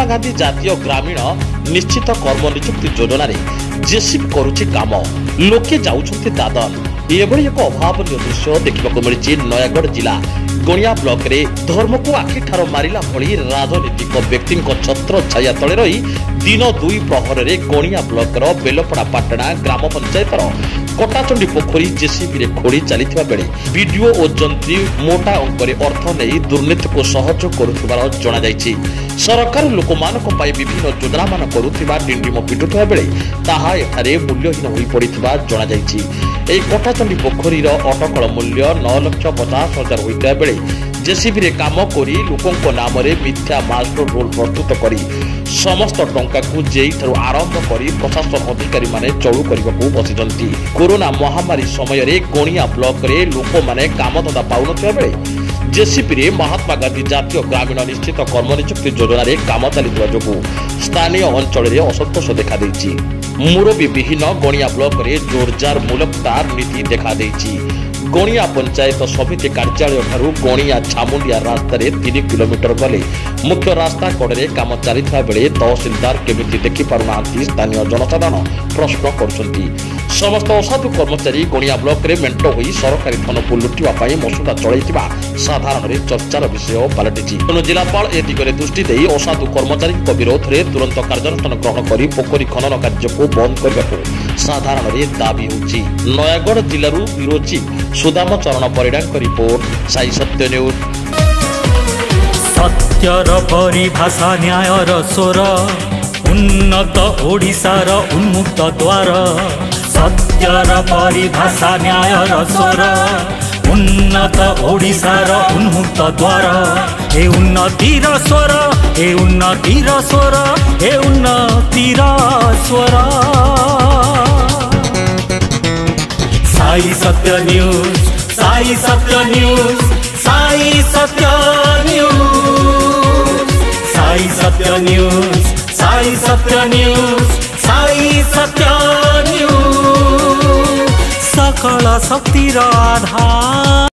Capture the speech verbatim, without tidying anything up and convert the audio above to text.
गांधी जातीय ग्रामीण निश्चित कर्म नियुक्ति योजन जेसीबी करुछि काम लोके जाउछन्ति दादन। एभली एक अभावन दृश्य देखा मिली नयागढ़ जिला गणिया ब्लॉक रे धर्म को आखिठार मारिला भली राजनीतिक व्यक्ति छत्र छाया तले रही दिन दुई प्रहर रे गणिया ब्लॉक रो बेलपड़ा पाटना ग्राम पंचायतर कटाचंडी पोखरी जेसीबी रे खोड़ी चलीथिबा बेले वीडियो और जंत्री मोटा अंकरे अर्थ नहीं दुर्नीति को सहयोग करुथिबार जणा जायछि। सरकार लोकमानक पई विभिन्न योजना मान करुथिबा डिंडिम पिटुथिबा बेले ताहा एठारे मूल्यहीन होई पड़िथिबा जणा जायछि। एई कटाचंडी पोखरी रो अटकल मूल्य नौ लाख पचास हजार होइता बेले जेसीबी रे काम करी लोकंक नाम रे मिथ्या मास्टर रोल प्रस्तुत करी समस्त टंका को जेई थारु आरंभ करी प्रशासन अधिकारी माने चळु करबाकू बसिजंती। कोरोना महामारी समय रे गणिया ब्लॉक रे लोक माने काम धंदा पाउनथिबा बेले जेसीबी रे महात्मा गांधी जातीय ग्रामीण निश्चित कर्म नियुक्ति योजना रे काम चलिथिबा जोगु स्थानीय अंचल रे असंतोष देखा देछि। मुरबी विहीन गणिया ब्लॉक रे जोरजार मूलकतार नीति देखा देछि। गणिया पंचायत समिति कार्यालय ठारू गणिया छामुंडिया रास्ता रे तीन किलोमीटर गले मुख्य रास्ता कड़े काम चलिथा बेले तहसीलदार केमिति देखि पारुनांती स्थानीय जनसाधारण प्रश्न करुछंती। समस्त असाधु कर्मचारी गणिया ब्लॉक रे मेंट होई सरकारी धन को लुटिबा पई मसुदा चलैतिबा साधारण रे चर्चार विषय पलटिछि। तेणु जिलापाल ए दिगरे दृष्टि देई असाधु कर्मचारी विरोध रे तुरंत कार्यानुष्ठान ग्रहण करी पोखरी खनन कार्य को बंद करबाकू साधारण रे दाबी होछि। नयागढ़ जिल्लारू ब्यूरो चीफ सुदाम चरण परिडांक रिपोर्ट साई सत्य न्यूज। सत्यर परिभाषा न्यायर स्वर उन्नत ओडिशार उन्मुक्त द्वार। सत्यर परिभाषा न्यायर स्वर उन्नत ओडिशार उन्मुक्त द्वार। ए उन्नतिर स्वर ए उन्नतिर स्वर ए उन्नतिर स्वर। साई सत्य न्यूज साई सत्य न्यूज साई सत्य न्यूज साई सत्य न्यूज साई सत्य न्यूज साई सत्य न्यूज सकल शक्तिर आधार।